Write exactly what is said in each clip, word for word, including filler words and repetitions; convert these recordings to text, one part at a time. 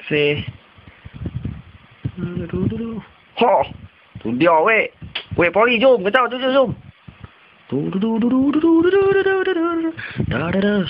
Se. Ha. Tu dia weh. Weh pergi jom, kata tu jom. Tu tu tu tu tu tu tu tu tu. Da da da.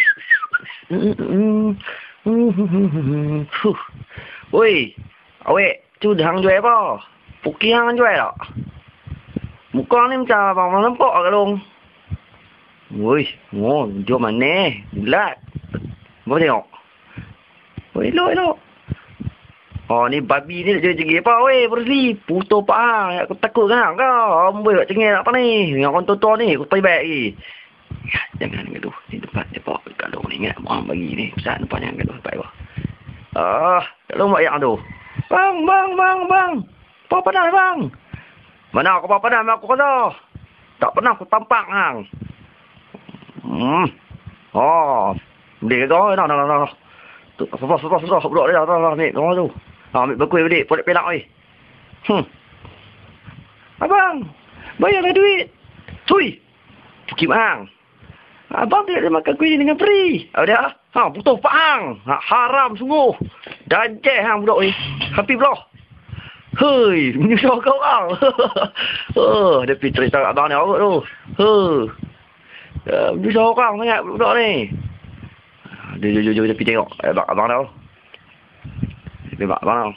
Oi. Awek, tu hang jual apa? Puki hang jual tak? Muka ni macam abang nampak kat long. Woi, oh, dia mana? Bulat. Mau tengok. Woi, elok, elok. Oh, ni babi ni nak jadi apa weh, Bruce puto pang. Aku takut kan kau. Amboi kat cengeng apa ni? Dengan orang tua-tua ni, aku pergi baik lagi. Ya, jangan gitu. Ni tempat dia bawa kat long ni ingat orang bagi ni. Besar nampak jangan gitu, baik bah. Ah, kat long buat yang tu. Bang, bang, bang, bang. Apa panas bang? Mana aku apa panas aku kata? Tak pernah aku tampak hang. Hmm. Oh. Dia kau dah dah dah dah. Tu apa apa apa apa budak dia dah dah ni kau tu. Ha ambil berkuih balik, polek pelak oi. Hmm. Abang, bayarlah duit. Tui. Puki hang. Abang tidak ada makan kuih dengan free. Ada? Ha, butuh pak hang. Ha, haram sungguh. Dajjal hang budak ni. Hampir belah. Hei, menyusah kau orang. Oh, dia pergi cerita kat abang ni awak tu. Hei. Uh, menyusah orang sangat budak ni. Dia jom jom jom pergi tengok abang abang tau. Dia pergi abang tau.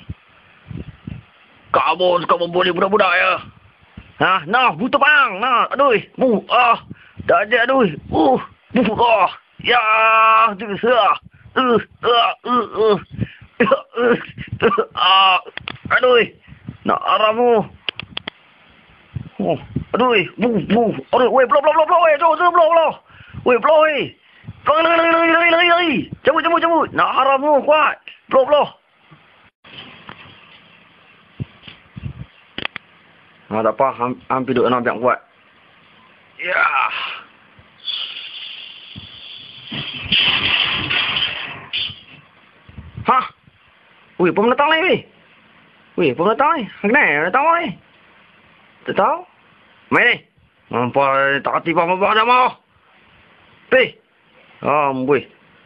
Kamu suka membuli budak-budak ya. Ha, nah, butuh bang. Nah, aduh. Bu, ah. Dah ada aduh. Uh, bu, ah. Ya, tu sah. Uh, uh, uh, uh. Ah, aduh. Nak aramu. Oh, aduh. Bu, bu. Aduh, weh, blow, blow, blow, blow, weh. Jom, jom, blow, blow. Weh, blow, weh. Lari, lari, lari, lari, lari, lari. Cabut, cabut, cabut. Nak aramu, kuat. Blow, blow. Ha, tak apa, ham, hampir duduk nampak kuat. Ya. Ha? Weh, apa mendatang ni, weh? Weh, apa mendatang ni? Kenapa datang ni? Tak tahu? Main ni? Nampak tak tiba apa dah mau. Pi. Ah, weh.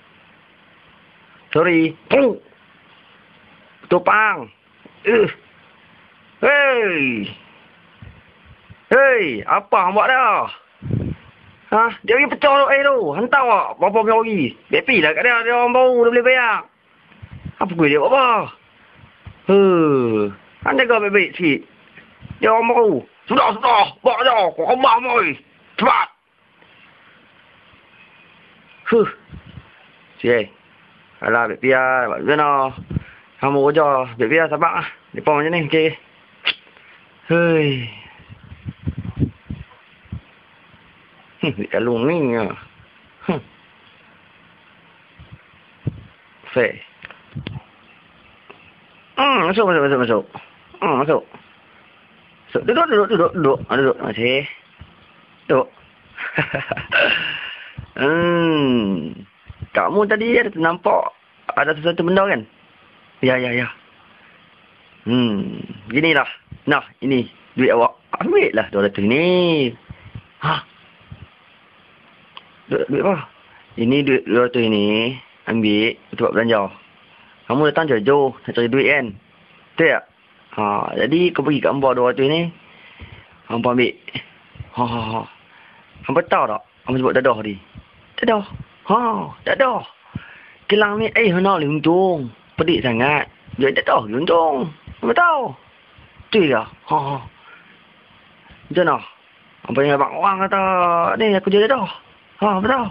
Sorry. Pung. Tupang. Uh. Hey. Hei, apa hang buat dah? Ha? Dia pergi pecah tu air tu. Hantar awak. Berapa kau pergi? Bepi lah kat dia. Dia orang baru. Dia boleh bayar. Apa gue dia buat apa? Hei. Han jaga baik-baik sikit. Dia orang baru. Sudah, sudah. Bawa je. Kau kembang boy. Cepat. Huh. Cik. Alah, Bepi lah. Buat macam mana? Kamu kerja. Bepi lah, sabar lah. Lepas macam ni. Okay. Hei. Hmm, kalau ni ya. Hmm. Fair. Hmm, masuk, masuk, masuk, masuk. Hmm, masuk. Masuk. Duduk, duduk, duduk, duduk. Ah, duduk. Masih. Duduk. hmm. Kamu tadi ada nampak ada sesuatu benda kan? Ya, ya, ya. Hmm. Beginilah. Nah, ini duit awak. Ambil lah dua ratus ni. Hah? Duit, duit apa? Ini duit dua ratus ini. Ambil untuk buat belanja. Kamu datang jauh-jauh nak cari duit kan? Betul tak? Ha, jadi kau pergi kat hamba dua ratus ni. Hamba ambil. Ha, ha, ha. Hamba tahu tak? Hamba sebut dadah tadi. Dadah. Ha, dadah. Kelang ni eh hendak boleh untung. Pedik sangat. Duit dadah boleh untung. Hamba tahu. Betul tak? Ha, ha. Macam mana? Hamba yang abang orang kata, ni aku jadi dadah. Ha, betul.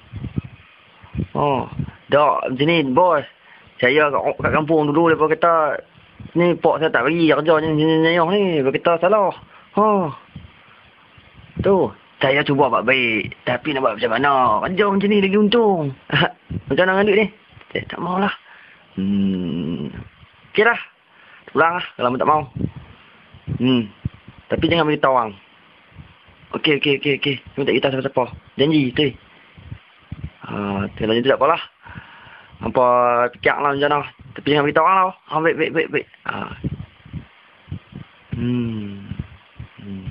Oh, dak macam ni bos. Saya kat, kat kampung dulu depa kata ni pak saya tak bagi kerja ni nyayah ni. Depa kata salah. Ha. Tu, saya cuba buat baik, tapi nak buat macam mana? Kerja macam ni lagi untung. Macam mana dengan duit ni? Saya tak maulah. Hmm. Okeylah. Pulanglah kalau tak mau. Hmm. Tapi jangan beritahu orang. Okey, okey, okey, okey. Minta kita siapa-siapa. Janji, tu. Ah, kalau ni tak apalah. Apa fikirlah macam mana. Tapi jangan beritahu orang lah. Ah, baik, baik, baik, baik. Ah. Hmm. hmm.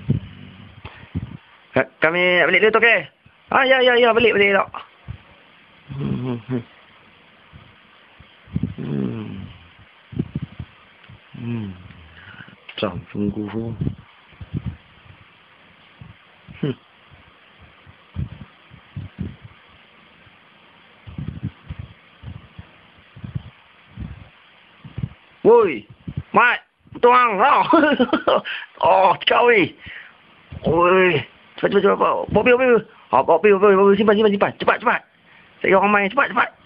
Kami balik dulu tu, okey? Ah, ya, ya, ya. Balik, balik tak. Hmm. Hmm. hmm. Hmm. Trong sungguh. Hmm. Woi, Mat, tuang, oh, oh, cawi. Woi, cepat, cepat, cepat, bawa pil, bawa pil. Oh, bawa pil, bawa pil, simpan, simpan, simpan. Cepat, cepat. Saya orang main, cepat, cepat.